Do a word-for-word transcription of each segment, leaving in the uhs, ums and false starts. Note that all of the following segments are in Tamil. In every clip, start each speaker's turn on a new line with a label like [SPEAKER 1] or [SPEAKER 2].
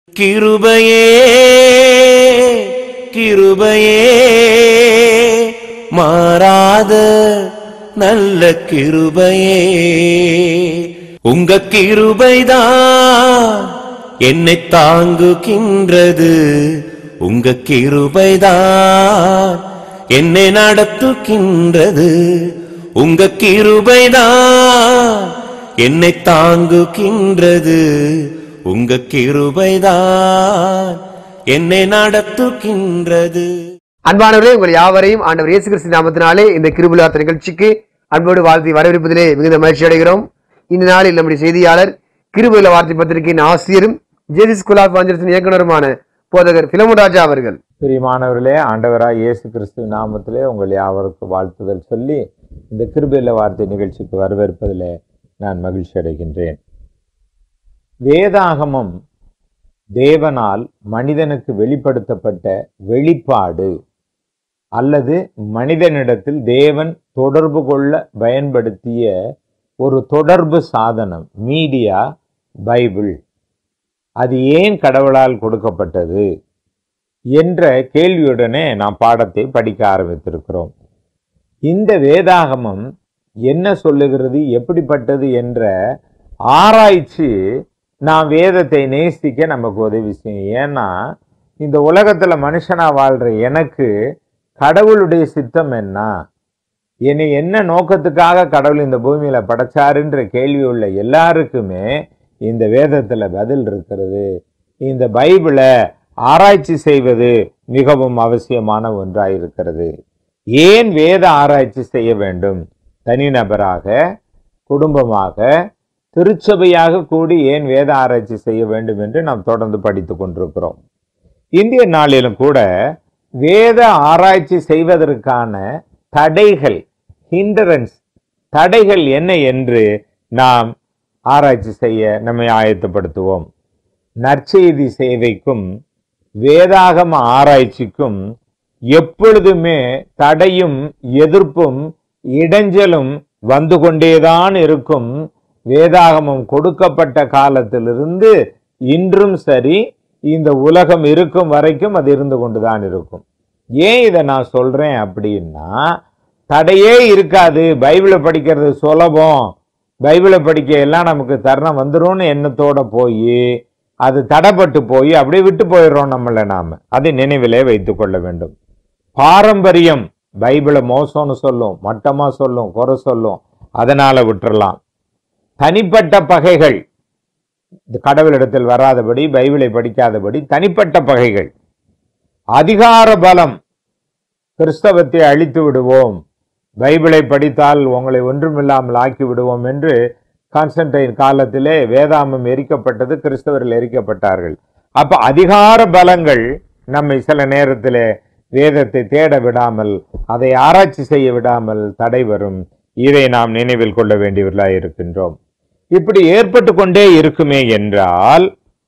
[SPEAKER 1] கிருபையே கிருபையே மாறாத நல்ல கிருபையே, உங்க கிருபைதான் என்னை தாங்குகின்றது, உங்க கிருபைதான் என்னை நடத்துகின்றது, உங்க கிருபைதான் என்னை தாங்குகின்றது, உங்க கிருபைதான் என்னை நடத்துகின்றது.
[SPEAKER 2] அன்பானவர்களே, உங்கள் யாவரையும் ஆண்டவர் இயேசு கிறிஸ்து நாமத்தினாலே இந்த கிருபையார்த்த நிகழ்ச்சிக்கு அன்போடு வாழ்த்தி வரவேற்பதிலே மிகுந்த மகிழ்ச்சி அடைகிறோம். இந்த நாளில் நம்முடைய செய்தியாளர் கிருபையில வார்த்தை பத்திரிகையின் ஆசிரியரும் ஜேசி ஸ்கூல் ஆஃப் வாஞ்சல்ஸின் இயக்குனருமான போதகர் பிலமோன் ராஜா அவர்கள்.
[SPEAKER 3] பிரியமானவர்களே, ஆண்டவராய் இயேசு கிறிஸ்து நாமத்திலே உங்கள் யாவருக்கும் வாழ்த்துதல் சொல்லி இந்த கிருபையில வார்த்தை நிகழ்ச்சிக்கு வரவேற்பதிலே நான் மகிழ்ச்சி அடைகின்றேன். வேதாகமம் தேவனால் மனிதனுக்கு வெளிப்படுத்தப்பட்ட வெளிப்பாடு அல்லது மனிதனிடத்தில் தேவன் தொடர்பு கொள்ள பயன்படுத்திய ஒரு தொடர்பு சாதனம், மீடியா பைபிள். அது ஏன் கடவுளால் கொடுக்கப்பட்டது என்ற கேள்வியுடனே நாம் பாடத்தை படிக்க ஆரம்பித்திருக்கிறோம். இந்த வேதாகமம் என்ன சொல்லுகிறது, எப்படிப்பட்டது என்ற ஆராய்ச்சி நான் வேதத்தை நேசிக்க நமக்கு உதவி செய்யும். ஏன்னா இந்த உலகத்துல மனுஷனா வாழ்ற எனக்கு கடவுளுடைய சித்தம் என்ன, என்னை என்ன நோக்கத்துக்காக கடவுள் இந்த பூமியில படைச்சாருன்ற கேள்வி உள்ள எல்லாருக்குமே இந்த வேதத்துல பதில் இருக்கிறது. இந்த பைபிளை ஆராய்ச்சி செய்வது மிகவும் அவசியமான ஒன்றாயிருக்கிறது. ஏன் வேத ஆராய்ச்சி செய்ய வேண்டும்? தனிநபராக, குடும்பமாக, திருச்சபையாக கூடி ஏன் வேத ஆராய்ச்சி செய்ய வேண்டும் என்று நாம் தொடர்ந்து படித்து கொண்டிருக்கிறோம். இந்திய நாளிலும் கூட வேத ஆராய்ச்சி செய்வதற்கான தடைகள், ஹிண்டரன்ஸ், தடைகள் என்ன என்று நாம் ஆராய்ச்சி செய்ய நம்மை ஆயத்தப்படுத்துவோம். நற்செய்தி சேவைக்கும் வேதாகம ஆராய்ச்சிக்கும் எப்பொழுதுமே தடையும் எதிர்ப்பும் இடைஞ்சலும் வந்து கொண்டேதான் இருக்கும். வேதாகமம் கொடுக்கப்பட்ட காலத்திலிருந்து இன்றும் சரி, இந்த உலகம் இருக்கும் வரைக்கும் அது இருந்து கொண்டுதான் இருக்கும். ஏன் இதை நான் சொல்றேன் அப்படின்னா, தடையே இருக்காது, பைபிளை படிக்கிறது சுலபம், பைபிளை படிக்க எல்லாம் நமக்கு தருணம் வந்துரும்னு எண்ணத்தோட போய் அது தடைப்பட்டு போய் அப்படியே விட்டு போயிடுறோம் நம்மள. நாம அதை நினைவிலே வைத்துக் கொள்ள வேண்டும். பாரம்பரியம் பைபிளை மோசம்னு சொல்லும், மட்டமா சொல்லும், குறை சொல்லும், அதனால விட்டுறலாம். தனிப்பட்ட பகைகள், கடவுளிடத்தில் வராதபடி, பைபிளை படிக்காதபடி தனிப்பட்ட பகைகள், அதிகார பலம், கிறிஸ்தவத்தை அழித்து விடுவோம், பைபிளை படித்தால் உங்களை ஒன்றுமில்லாமல் ஆக்கி விடுவோம் என்று கான்ஸ்டன்டைன் காலத்திலே வேதாகமம் எரிக்கப்பட்டது, கிறிஸ்தவர்கள் எரிக்கப்பட்டார்கள். அப்ப அதிகார பலங்கள் நம்மை சில நேரத்திலே வேதத்தை தேட விடாமல், அதை ஆராய்ச்சி செய்ய விடாமல் தடை வரும். இதை நாம் நினைவில் கொள்ள வேண்டியவர்களாக இருக்கின்றோம். இப்படி ஏற்பட்டு கொண்டே இருக்குமே என்றால்,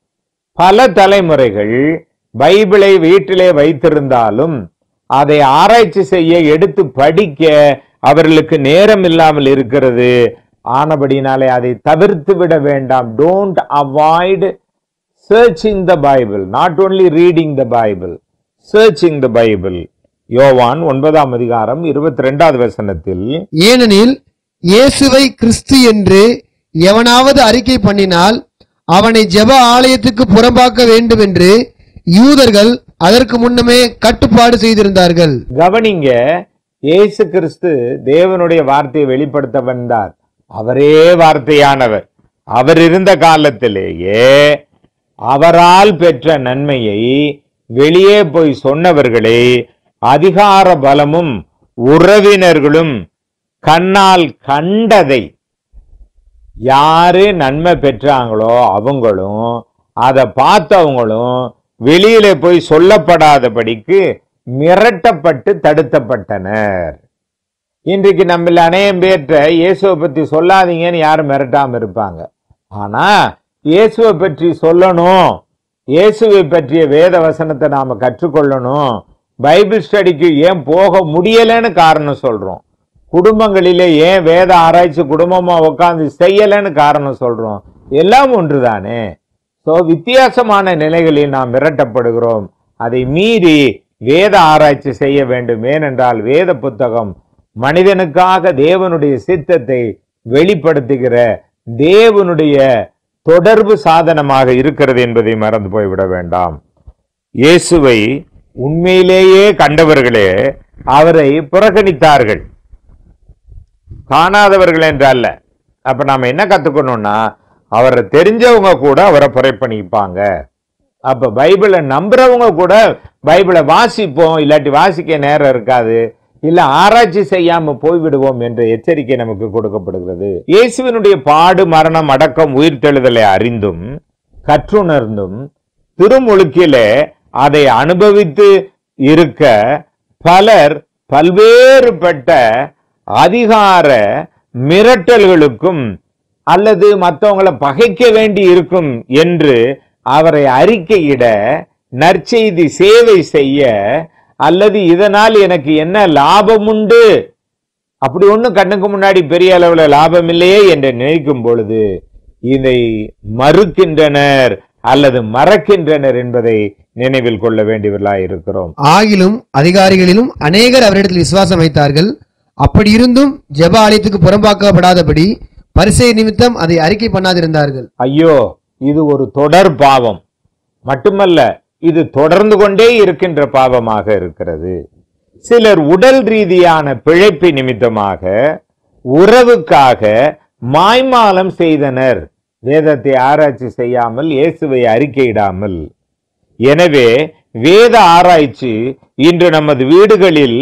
[SPEAKER 3] பல தலைமுறைகள் பைபிளை வீட்டிலே வைத்திருந்தாலும் அதை ஆராய்ச்சி செய்ய, எடுத்து படிக்க அவர்களுக்கு நேரம் இல்லாமல் இருக்கிறது. ஆனபடினாலே அதை தவிர்த்து விட வேண்டாம். Don't avoid searching the Bible, not only reading the Bible, searching the Bible. யோவான் ஒன்பதாம் அதிகாரம் இருபத்தி ரெண்டாவது வசனத்தில்,
[SPEAKER 2] ஏனெனில் இயேசுவை கிறிஸ்து என்று எவனாவது அறிக்கை பண்ணினால் அவனை ஜெப ஆலயத்துக்கு புறம்பாக்க வேண்டும் என்று யூதர்கள் அதற்கு முன்னமே கட்டுப்பாடு செய்திருந்தார்கள்.
[SPEAKER 3] கவனிங்க, இயேசு கிறிஸ்து தேவனுடைய வார்த்தையை வெளிப்படுத்த வந்தார். அவரே வார்த்தையானவர். அவர் இருந்த காலத்திலேயே அவரால் பெற்ற நன்மையை வெளியே போய் சொன்னவர்களை அதிகார பலமும் உறவினர்களும் கண்ணால் கண்டதை, யாரு நன்மை பெற்றாங்களோ அவங்களும் அதை பார்த்தவங்களும் வெளியில போய் சொல்லப்படாதபடிக்கு மிரட்டப்பட்டு தடுத்தப்பட்டனர். இன்றைக்கு நம்மள அநேகம் பேற்ற இயேசுவை பற்றி சொல்லாதீங்கன்னு யாரும் மிரட்டாம இருப்பாங்க. ஆனா இயேசுவை பற்றி சொல்லணும், இயேசுவை பற்றிய வேத வசனத்தை நாம கற்றுக்கொள்ளணும், பைபிள் ஸ்டடிக்கு ஏன் போக முடியலன்னு காரணம் சொல்றோம். குடும்பங்களிலே ஏன் வேத ஆராய்ச்சி குடும்பமா உட்கார்ந்து செய்யலன்னு காரணம் சொல்றோம். எல்லாம் ஒன்றுதானே. சோ வித்தியாசமான நிலைகளில் நாம் மிரட்டப்படுகிறோம். அதை மீறி வேத ஆராய்ச்சி செய்ய வேண்டும். ஏனென்றால் வேத புத்தகம் மனிதனுக்காக தேவனுடைய சித்தத்தை வெளிப்படுத்துகிற தேவனுடைய தொடர்பு சாதனமாக இருக்கிறது என்பதை மறந்து போய்விட வேண்டாம். இயேசுவை உண்மையிலேயே கண்டவர்களே அவரை புறக்கணித்தார்கள், காணாதவர்கள் என்றல்ல. அப்ப நாம என்ன கத்துக்கணும்னா, அவரை தெரிஞ்சவங்க கூட அவரை புறக்கணிப்பாங்க. அப்ப பைபிளை நம்புறவங்க கூட பைபிளை வாசிப்போம், இல்லாட்டி வாசிக்க நேரம் இருக்காது, இல்ல ஆராய்ச்சி செய்யாம போய்விடுவோம் என்ற எச்சரிக்கை நமக்கு கொடுக்கப்படுகிறது. இயேசுவினுடைய பாடு, மரணம், அடக்கம், உயிர்த்தெழுதலை அறிந்தும் கற்றுணர்ந்தும் திருமுழுக்கிலே அதை அனுபவித்து இருக்க பலர் பல்வேறுபட்ட அதிகார மிரட்டல்களுக்கும் அல்லது மற்றவங்களை பகைக்க வேண்டி இருக்கும் என்று அவரை அறிக்கையிட, நற்செய்தி சேவை செய்ய, அல்லது இதனால் எனக்கு என்ன லாபம் உண்டு, அப்படி ஒன்றும் கண்ணுக்கு முன்னாடி பெரிய அளவில் லாபம் இல்லையே என்று நினைக்கும் பொழுது இதை மறுக்கின்றனர் அல்லது மறக்கின்றனர் என்பதை நினைவில் கொள்ள வேண்டியவர்களாய் இருக்கிறோம்.
[SPEAKER 2] ஆகிலும் அதிகாரிகளிலும் அநேகர் அவரிடத்தில் விசுவாசம் வைத்தார்கள். அப்படி இருந்தும் ஜெப ஆலயத்துக்கு புறம்பாக்கப்படாதபடி பரிசேய நிமித்தம் அதை அறிக்கை பண்ணாதிருந்தார்கள்.
[SPEAKER 3] ஐயோ, இது ஒரு தொடர் பாவம் மட்டுமல்ல, இது தொடர்ந்து கொண்டே இருக்கின்ற பாவமாக இருக்கிறது. சிலர் உடல் ரீதியான பிழைப்பு நிமித்தமாக உறவுக்காக மாய்மாலம் செய்தனர், வேதத்தை ஆராய்ச்சி செய்யாமல், இயேசுவை அறிக்கையிடாமல். எனவே வேத ஆராய்ச்சி இன்று நமது வீடுகளில்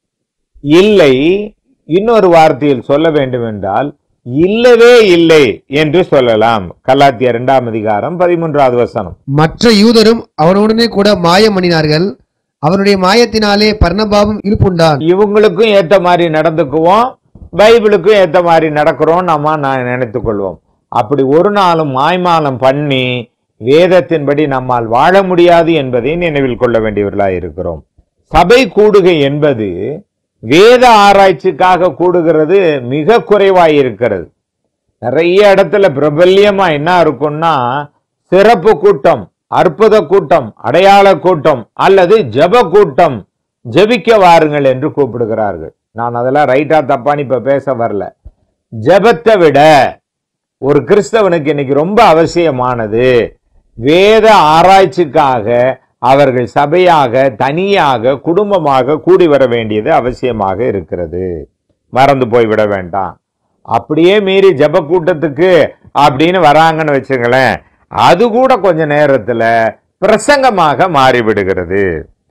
[SPEAKER 3] இல்லை. இன்னொரு வார்த்தையில் சொல்ல வேண்டும் என்றால் இல்லவே இல்லை என்று சொல்லலாம். கலாத்தியர் இரண்டாம் அதிகாரம் பதிமூன்றாவது வசனம்.
[SPEAKER 2] மற்ற யூதரும் அவனுடனே கூட மாயம் பண்ணினார்கள், அவருடைய மாயத்தினாலே பர்னபாவும் இருப்புண்டான்.
[SPEAKER 3] இவங்களுக்கும் ஏத்த மாதிரி நடந்துக்குவோம், பைபிளுக்கும் ஏத்த மாதிரி நடக்கிறோம் நம்ம நான் நினைத்துக் கொள்வோம். அப்படி ஒரு நாளும் மாய்மாலம் பண்ணி வேதத்தின்படி நம்மால் வாழ முடியாது என்பதை நினைவில் கொள்ள வேண்டியவர்களாய் இருக்கிறோம். சபை கூடுகை என்பது வேத ஆராய்ச்சிக்காக கூடுகிறது மிக குறைவாய் இருக்கிறது. நிறைய இடத்துல பிரபல்யமா என்ன இருக்கும்னா, சிறப்பு கூட்டம், அற்புத கூட்டம், அடையாள கூட்டம் அல்லது ஜெப கூட்டம், ஜெபிக்க வாருங்கள் என்று கூப்பிடுகிறார்கள். நான் அதெல்லாம் ரைட்டா தப்பான்னு இப்ப பேச வரல. ஜெபத்தை விட ஒரு கிறிஸ்தவனுக்கு இன்னைக்கு ரொம்ப அவசியமானது வேத ஆராய்ச்சிக்காக அவர்கள் சபையாக, தனியாக, குடும்பமாக கூடி வர வேண்டியது அவசியமாக இருக்கிறது. மறந்து போய்விட வேண்டாம். அப்படியே மீறி ஜெப கூட்டத்துக்கு அப்படின்னு வராங்கன்னு வச்சுங்களேன், அது கூட கொஞ்ச நேரத்துல பிரசங்கமாக மாறிவிடுகிறது.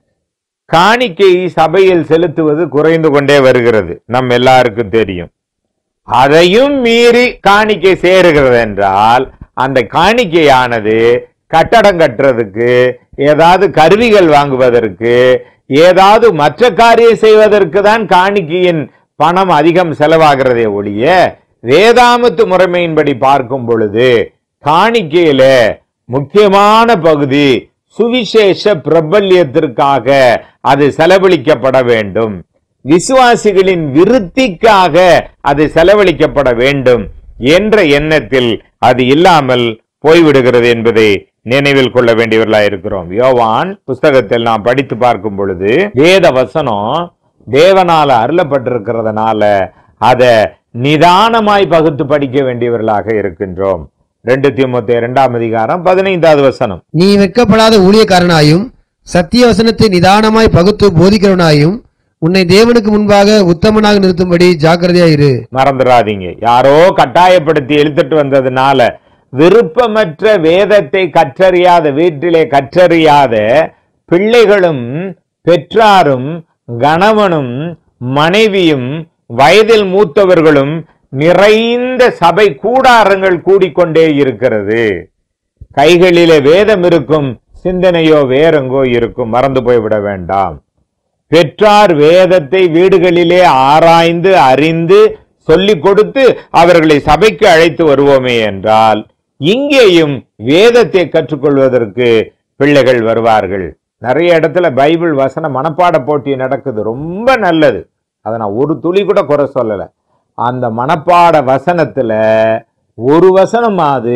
[SPEAKER 3] காணிக்கை சபையில் செலுத்துவது குறைந்து கொண்டே வருகிறது, நம் எல்லாருக்கும் தெரியும். அதையும் மீறி காணிக்கை சேருகிறது என்றால் அந்த காணிக்கையானது கட்டடம் கட்டுறதுக்கு, ஏதாவது கருவிகள் வாங்குவதற்கு, ஏதாவது மற்ற காரியம் செய்வதற்கு தான் காணிக்கையின் பணம் அதிகம் செலவாகிறதே ஒழிய, வேதாமத்து முறைமையின்படி பார்க்கும் பொழுது காணிக்கையில முக்கியமான பகுதி சுவிசேஷ பிரபல்யத்திற்காக அது செலவழிக்கப்பட வேண்டும், விசுவாசிகளின் விருத்திக்காக அது செலவழிக்கப்பட வேண்டும் என்ற எண்ணத்தில் அது இல்லாமல் போய்விடுகிறது என்பதை நினைவில் கொள்ள வேண்டியவர்களாக இருக்கிறோம். யோவான் புஸ்தகத்தில் நாம் படித்து பார்க்கும் பொழுது வேத வசனம் தேவனால அருளப்பட்டிருக்கிறதுனால அதை நிதானமாய் பகுத்து படிக்க வேண்டியவர்களாக இருக்கின்றோம். ரெண்டு தீமோத்தேயு இரண்டாம் அதிகாரம் பதினைந்தாவது வசனம்.
[SPEAKER 2] நீ வெட்கப்படாத ஊழியக்காரனாயும் சத்திய வசனத்தை நிதானமாய் பகுத்து போதிக்கிறவனாயும் உன்னை தேவனுக்கு முன்பாக உத்தமனாக நிறுத்தும்படி ஜாக்கிரதையாயிரு.
[SPEAKER 3] மறந்துடாதீங்க, யாரோ கட்டாயப்படுத்தி எழுத்துட்டு வந்ததுனால விருப்பமற்ற வேதத்தை கற்றறியாத, வீட்டிலே கற்றறியாத பிள்ளைகளும் பெற்றாரும் கணவனும் மனைவியும் வயதில் மூத்தவர்களும் நிறைந்த சபை கூடாரங்கள் கூடிக்கொண்டே இருக்கிறது. கைகளிலே வேதம் இருக்கும், சிந்தனையோ வேறெங்கோ இருக்கும். மறந்து போய்விட வேண்டாம். பெற்றார் வேதத்தை வீடுகளிலே ஆராய்ந்து அறிந்து சொல்லிக் கொடுத்து அவர்களை சபைக்கு அழைத்து வருவோமே என்றால், இங்கேயும் வேதத்தை கற்றுக்கொள்வதற்கு பிள்ளைகள் வருவார்கள். நிறைய இடத்துல பைபிள் வசன மனப்பாட போட்டி நடக்குது, ரொம்ப நல்லது. அதை நான் ஒரு துளி கூட குறை சொல்லல. அந்த மனப்பாட வசனத்துல ஒரு வசனமாவது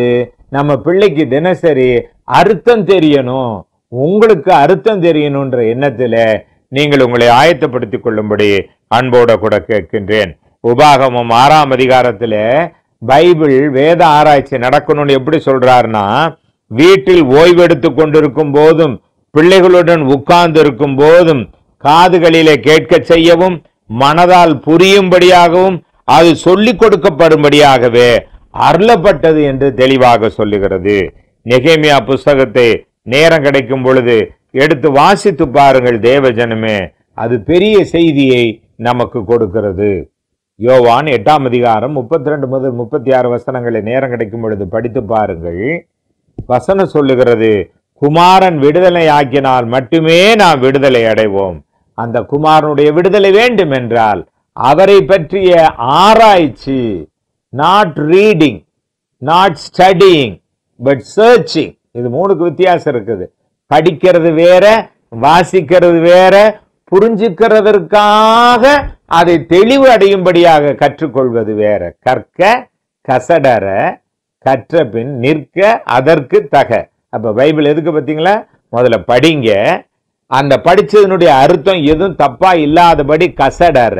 [SPEAKER 3] நம்ம பிள்ளைக்கு தினசரி அர்த்தம் தெரியணும், உங்களுக்கு அர்த்தம் தெரியணும்ன்ற எண்ணத்துல நீங்கள் உங்களை ஆயத்தப்படுத்திக் கொள்ளும்படி அன்போட கூட கேட்கின்றேன். உபாகமம் ஆறாம் அதிகாரத்துல பைபிள் வேத ஆராய்ச்சி நடக்கணும்னு எப்படி சொல்றாருன்னா, வீட்டில் ஓய்வெடுத்து கொண்டிருக்கும் போதும் பிள்ளைகளுடன் உட்கார்ந்து இருக்கும் போதும் காதுகளிலே கேட்க செய்யவும் மனதால் புரியும்படியாகவும் அது சொல்லிக் கொடுக்கப்படும்படியாகவே அருளப்பட்டது என்று தெளிவாக சொல்லுகிறது. நெகேமியா புஸ்தகத்தை நேரம் கிடைக்கும் பொழுது எடுத்து வாசித்து பாருங்கள் தேவஜனமே, அது பெரிய செய்தியை நமக்கு கொடுக்கிறது. யோவான் எட்டாம் அதிகாரம் முப்பத்தி ரெண்டு முதல் முப்பத்தி ஆறு வசனங்களை நேரம் கிடைக்கும் பொழுது படித்து பாருங்கள். வசனம் சொல்லுகிறது, குமாரன் விடுதலை ஆக்கினால் மட்டுமே நாம் விடுதலை அடைவோம். அந்த குமாரனுடைய விடுதலை வேண்டும் என்றால் அவரை பற்றிய ஆராய்ச்சி, not reading, not studying, but searching. இது மூணுக்கு வித்தியாசம் இருக்குது. படிக்கிறது வேற, வாசிக்கிறது வேற, புரிஞ்சுக்கிறதற்காக அதை தெளிவு அடையும்படியாக கற்றுக்கொள்வது வேற. கற்க கசடர, கற்ற பின் நிற்க அதற்கு தக. அப்ப பைபிள் எதுக்கு பார்த்தீங்களா? முதல்ல படிங்க, அந்த படிச்சதனுடைய அர்த்தம் எதுவும் தப்பா இல்லாதபடி கசடர,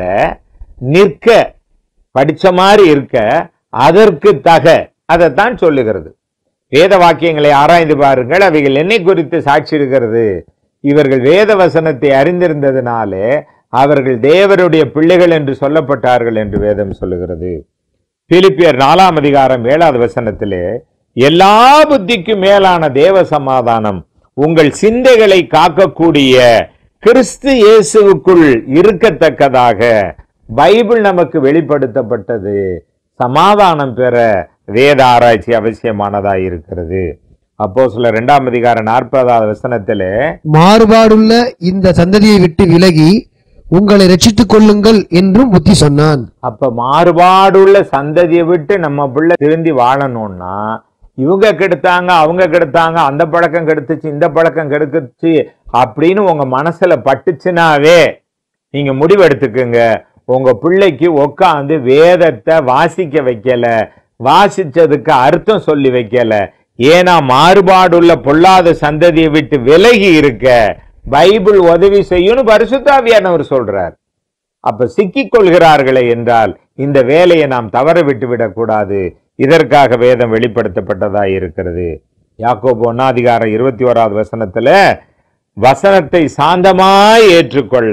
[SPEAKER 3] நிற்க படிச்ச மாதிரி இருக்க, அதற்கு தக, அதைத்தான் சொல்லுகிறது. வேத வாக்கியங்களை ஆராய்ந்து பாருங்கள், அவைகள் என்னை குறித்து சாட்சி இருக்கிறது. இவர்கள் வேத வசனத்தை அறிந்திருந்ததினாலே அவர்கள் தேவருடைய பிள்ளைகள் என்று சொல்லப்பட்டார்கள் என்று வேதம் சொல்லுகிறது. பிலிப்பியர் நாலாம் அதிகாரம் ஏழாவது வசனத்திலே, எல்லா புத்திக்கும் மேலான தேவ சமாதானம் உங்கள் சிந்தைகளை காக்கக்கூடிய கிறிஸ்து இயேசுவுக்குள் இருக்கத்தக்கதாக பைபிள் நமக்கு வெளிப்படுத்தப்பட்டது. சமாதானம் பெற வேத ஆராய்ச்சி அவசியமானதாக இருக்கிறது. அப்போஸ்தலர் இரண்டாம் அதிகாரம் நாற்பதாவது வசனத்திலே,
[SPEAKER 2] மாறுபாடுள்ள இந்த சந்ததியை விட்டு விலகி உங்களை ரட்சித்துக் கொள்ளுங்கள் என்றும் புத்தி சொன்னான்.
[SPEAKER 3] அப்ப மாறுபாடுள்ள சந்ததியை விட்டு நம்ம பிள்ளை திருந்தி வாழணும்னா, இவங்க கெடுத்தாங்க, அவங்க கெடுத்தாங்க, அந்த பழக்கம் கெடுத்துச்சு, இந்த பழக்கம் கெடுத்துச்சு அப்படின்னு உங்க மனசுல பட்டுச்சுனாவே நீங்க முடிவெடுத்துக்குங்க, உங்க பிள்ளைக்கு உட்காந்து வேதத்தை வாசிக்க வைக்கல, வாசிச்சதுக்கு அர்த்தம் சொல்லி வைக்கல. ஏன்னா மாறுபாடுள்ள பொல்லாத சந்ததியை விட்டு விலகி இருக்க பைபிள் உதவி செய்யும் பரிசுத்த ஆவியானவர் சொல்றார். அப்ப சிக்கிக் கொள்கிறார்களே என்றால் இந்த வேலையை நாம் தவற விட்டு விடக்கூடாது. இதற்காக வேதம் வெளிப்படுத்தப்பட்டதாய் இருக்கிறது. யாக்கோபு ஒன்னாம் அதிகாரம் இருபத்தி ஓராவது வசனத்துல, வசனத்தை சாந்தமாய் ஏற்றுக்கொள்ள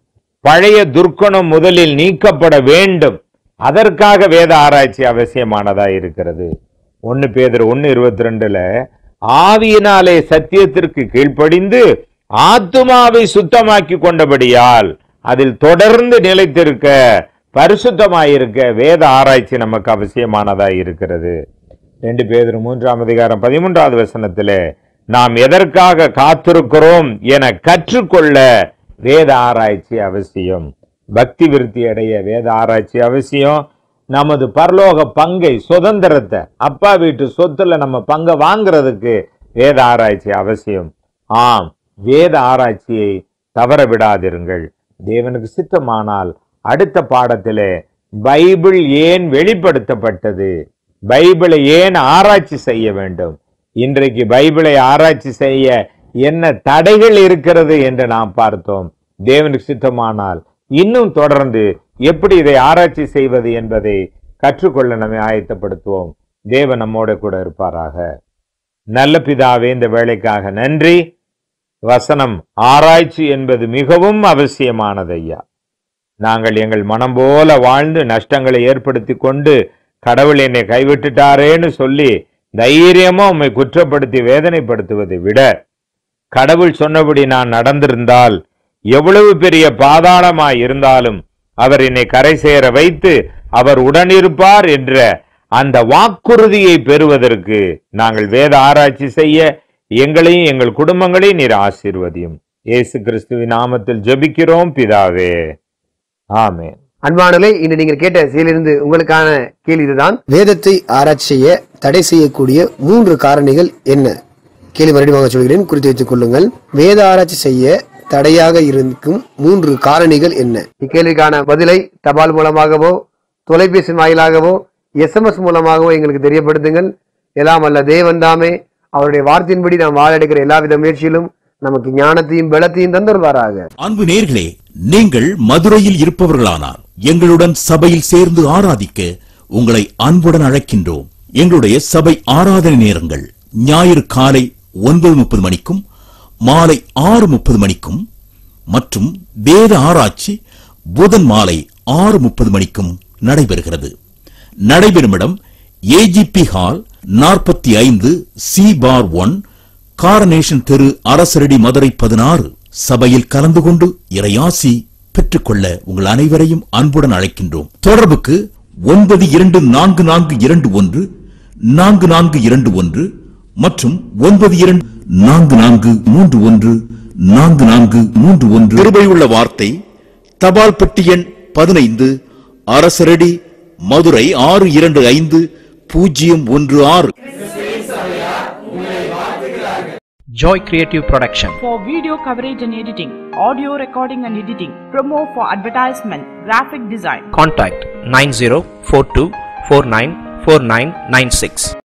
[SPEAKER 3] பழைய துர்க்குணம் முதலில் நீக்கப்பட வேண்டும், அதற்காக வேத ஆராய்ச்சி அவசியமானதா இருக்கிறது. ஒன்னு பேதுரு ஒன்னு இருபத்தி ரெண்டுல, ஆவியினாலே சத்தியத்திற்கு கீழ்ப்படிந்து ஆத்துமாவை சுத்தமாக்கி கொண்டபடியால் அதில் தொடர்ந்து நிலைத்திருக்க பரிசுத்தமாயிருக்க வேத ஆராய்ச்சி நமக்கு அவசியமானதா இருக்கிறது. ரெண்டு பேதுரு மூன்றாம் அதிகாரம் பதிமூன்றாவது வசனத்திலே, நாம் எதற்காக காத்திருக்கிறோம் என கற்றுக்கொள்ள வேத ஆராய்ச்சி அவசியம். பக்தி விருத்தி அடைய வேத ஆராய்ச்சி அவசியம். நமது பரலோக பங்கை, சுதந்திரத்தை, அப்பா வீட்டு சொத்துல நம்ம பங்கை வாங்குறதுக்கு வேத ஆராய்ச்சி அவசியம். ஆம், வேத ஆராய்ச்சியை தவற விடாதிருங்கள். தேவனுக்கு சித்தமானால் அடுத்த பாடத்திலே பைபிள் ஏன் வெளிப்படுத்தப்பட்டது, பைபிளை ஏன் ஆராய்ச்சி செய்ய வேண்டும், இன்றைக்கு பைபிளை ஆராய்ச்சி செய்ய என்ன தடைகள் இருக்கிறது என்று நாம் பார்த்தோம். தேவனுக்கு சித்தமானால் இன்னும் தொடர்ந்து எப்படி இதை ஆராய்ச்சி செய்வது என்பதை கற்றுக்கொள்ள நம்மை ஆயத்தப்படுத்துவோம். தேவன் நம்மோட கூட இருப்பாராக. நல்ல பிதாவே, இந்த வேலைக்காக நன்றி. வசனம் ஆராய்ச்சி என்பது மிகவும் அவசியமானது ஐயா. நாங்கள் எங்கள் மனம் போல வாழ்ந்து நஷ்டங்களை ஏற்படுத்தி கொண்டு கடவுள் என்னை கைவிட்டுட்டாரேன்னு சொல்லி தைரியமா உம்மை குற்றப்படுத்தி வேதனைப்படுத்துவதை விட, கடவுள் சொன்னபடி நான் நடந்திருந்தால் எவ்வளவு பெரிய பாதாளமாய் இருந்தாலும் அவர் என்னை கரை சேர வைத்து அவர் உடனிருப்பார் என்ற அந்த வாக்குறுதியை பெறுவதற்கு நாங்கள் வேத ஆராய்ச்சி செய்ய எங்களையும் எங்கள் குடும்பங்களையும் நீர் ஆசீர்வதியும். இயேசு கிறிஸ்துவின் நாமத்தில் ஜெபிக்கிறோம் பிதாவே, ஆமென்.
[SPEAKER 2] அன்பானவர்களே, இன்று நீங்கள் கேட்ட செயலிருந்து உங்களுக்கான கேள்வி இதுதான்.
[SPEAKER 4] வேதத்தை ஆராய்ச்சி செய்ய தடை செய்யக்கூடிய மூன்று காரணிகள் என்ன? கேள்வி மறுபடியும் சொல்கிறேன், குறித்து வைத்துக் கொள்ளுங்கள். வேத ஆராய்ச்சி செய்ய தடையாக இருக்கும் மூன்று காரணிகள் என்ன?
[SPEAKER 2] இக்கேள்விக்கான பதிலை தபால் மூலமாகவோ தொலைபேசி வாயிலாகவோ எஸ்எம்எஸ் மூலமாகவோ எங்களுக்கு தெரியப்படுத்துங்கள். எல்லாம் அல்ல தேவன் தாமே அவருடைய வார்த்தையின்படி நாம் வாழ எடுக்கிற எல்லா வித முயற்சியிலும் நமக்கு ஞானத்தையும் பலத்தையும் தந்தருவாராக.
[SPEAKER 5] அன்பு நேயர்களே, நீங்கள் மதுரையில் இருப்பவர்களானார் எங்களுடன் சபையில் சேர்ந்து ஆராதிக்க உங்களை அன்புடன் அழைக்கின்றோம். எங்களுடைய சபை ஆராதனை நேரங்கள் ஞாயிறு காலை ஒன்பது முப்பது மணிக்கும் மாலை ஆறு முப்பது மணிக்கும் மற்றும் வேத ஆராய்ச்சி புதன் மாலை ஆறு முப்பது மணிக்கும் நடைபெறுகிறது. நடைபெறும் இடம் ஏஜிபி ஹால் நாற்பத்தி ஐந்து சி பார் ஒன் காரனேஷன் தெரு, அரசரடி, மதுரை பதினாறு. சபையில் கலந்து கொண்டு இறையாசி பெற்றுக்கொள்ள உங்கள் அனைவரையும் அன்புடன் அழைக்கின்றோம். தொடர்புக்கு ஒன்பது இரண்டு நான்கு நான்கு இரண்டு ஒன்று நான்கு நான்கு இரண்டு ஒன்று மற்றும் ஒன்பது இரண்டு நான்கு நான்கு மூன்று ஒன்று நான்கு நான்கு மூன்று ஒன்று. கிருபையுள்ள வார்த்தை, தபால் பெட்டி எண் பதினைந்து, அரசரடி, மதுரை ஆறு இரண்டு ஐந்து பூஜ்ஜியம் ஒன்று ஆறு.
[SPEAKER 6] Joy Creative Production.
[SPEAKER 7] For video coverage and editing, audio recording and editing, promo for advertisement, graphic design.
[SPEAKER 6] Contact nine zero four two four nine four nine nine six.